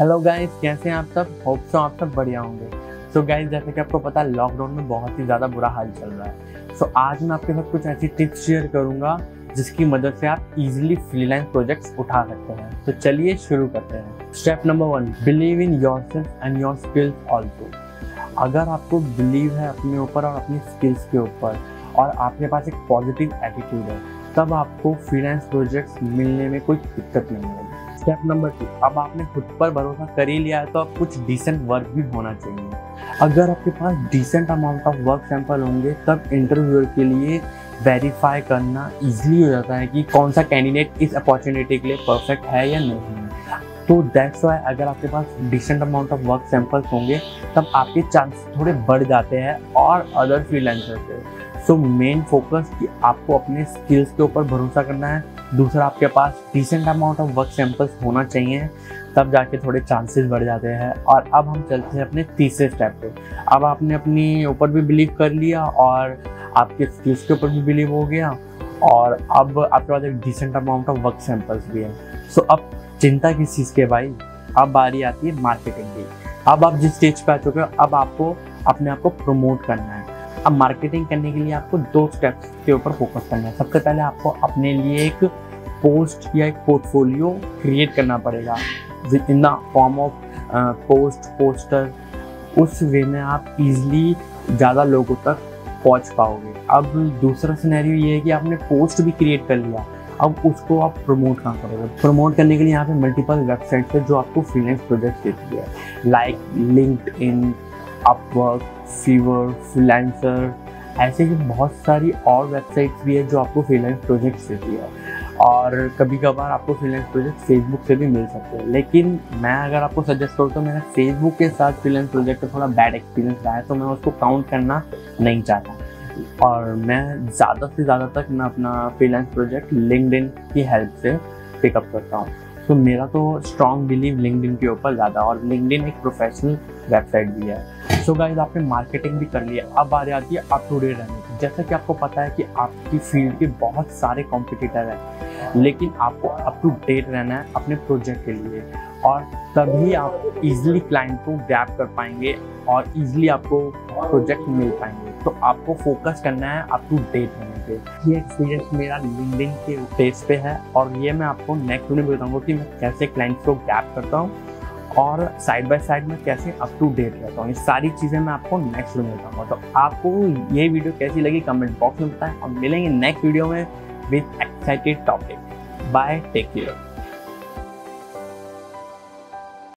Hello guys, कैसे हैं आप सब? होप सो आप सब बढ़िया होंगे। सो गाइस, जैसे कि आपको पता है लॉकडाउन में बहुत ही ज़्यादा बुरा हाल चल रहा है। सो आज मैं आपके साथ कुछ ऐसी टिप्स शेयर करूंगा जिसकी मदद से आप इजीली फ्रीलांस प्रोजेक्ट्स उठा सकते हैं। तो चलिए शुरू करते हैं। Step number 1, believe in yourself and your skills also. अगर आपको बिलीव है अपने ऊपर और अपनी स्किल्स के ऊपर और आपके पास एक पॉजिटिव एटीट्यूड है, तब आपको फ्रीलांस प्रोजेक्ट्स मिलने में कोई दिक्कत नहीं होगी। स्टेप नंबर 2, अब आपने खुद पर भरोसा कर ही लिया है तो अब कुछ डिसेंट वर्क भी होना चाहिए। अगर आपके पास decent amount of work sample होंगे तब इंटरव्यूअर के लिए वेरीफाई करना इजीली हो जाता है कि कौन सा कैंडिडेट इस अपॉर्चुनिटी के लिए परफेक्ट है या नहीं। तो दैट्स वाई अगर आपके पास decent amount of work samples होंगे तब आपके चांस थोड़े बढ़ जाते हैं और अदर फ्रीलांसर से। सो मेन फोकस कि आपको अपने स्किल्स के ऊपर भरोसा करना है। दूसरा, आपके पास decent amount of work samples होना चाहिए, तब जाके थोड़े चांसेस बढ़ जाते हैं। और अब हम चलते हैं अपने तीसरे स्टेप पे। अब आपने अपनी ऊपर भी बिलीव कर लिया और आपके स्किल्स के ऊपर भी बिलीव हो गया और अब आपके पास एक decent amount of work samples भी है। सो अब चिंता किस चीज़ के भाई, अब बारी आती है मार्केटिंग की। अब आप जिस स्टेज पे आ चुके हो, अब आपको अपने आप को प्रमोट करना है। अब मार्केटिंग करने के लिए आपको 2 स्टेप्स के ऊपर फोकस करना है। सबसे पहले आपको अपने लिए एक पोस्ट या एक पोर्टफोलियो क्रिएट करना पड़ेगा in the form of post, poster. उस वे में आप इजीली ज़्यादा लोगों तक पहुंच पाओगे। अब दूसरा सिनेरियो ये है कि आपने पोस्ट भी क्रिएट कर लिया, अब उसको आप प्रमोट कहाँ करोगे? प्रमोट करने के लिए यहाँ पे मल्टीपल वेबसाइट्स है जो आपको फ्रीलांस प्रोजेक्ट देती है, like LinkedIn, Upwork, Fiverr, freelancer. ऐसे ही बहुत सारी और वेबसाइट्स भी है जो आपको फ्रीलांस प्रोजेक्ट्स देती है। और कभी कभार आपको फ्रीलांस प्रोजेक्ट फेसबुक से भी मिल सकते हैं, लेकिन मैं अगर आपको सजेस्ट करूँ तो मेरा फेसबुक के साथ फ्रीलांस प्रोजेक्ट का थोड़ा बैड एक्सपीरियंस रहा है, तो मैं उसको काउंट करना नहीं चाहता। और मैं ज़्यादा से ज़्यादा तक मैं अपना फ्रीलांस प्रोजेक्ट लिंक्डइन की हेल्प से पिकअप करता हूँ। तो मेरा तो स्ट्रॉन्ग बिलीव लिंक्डइन के ऊपर ज़्यादा, और लिंक्डइन एक प्रोफेशनल वेबसाइट भी है। सो गाइस, आपने मार्केटिंग भी कर लिया, अब आ जाती है अप टू डेट रहने की। जैसा कि आपको पता है कि आपकी फील्ड के बहुत सारे कॉम्पिटिटर हैं, लेकिन आपको अप टू डेट रहना है अपने प्रोजेक्ट के लिए, और तभी आप इजीली क्लाइंट को ग्रैब कर पाएंगे और इजीली आपको प्रोजेक्ट मिल पाएंगे। तो आपको फोकस करना है अप टू डेट रहने पे। ये एक्सपीरियंस मेरा लिंक्डइन के पेज पे है और ये मैं आपको नेक्स्ट वीडियो में बताऊंगा कि मैं कैसे क्लाइंट को ग्रैब करता हूँ और साइड बाय साइड में कैसे अप टू डेट रहता हूँ। ये सारी चीज़ें मैं आपको नेक्स्ट वीडियो में बताऊंगा। तो आपको ये वीडियो कैसी लगी कमेंट बॉक्स में बताएं और मिलेंगे नेक्स्ट वीडियो में with excited topic. Bye, take care.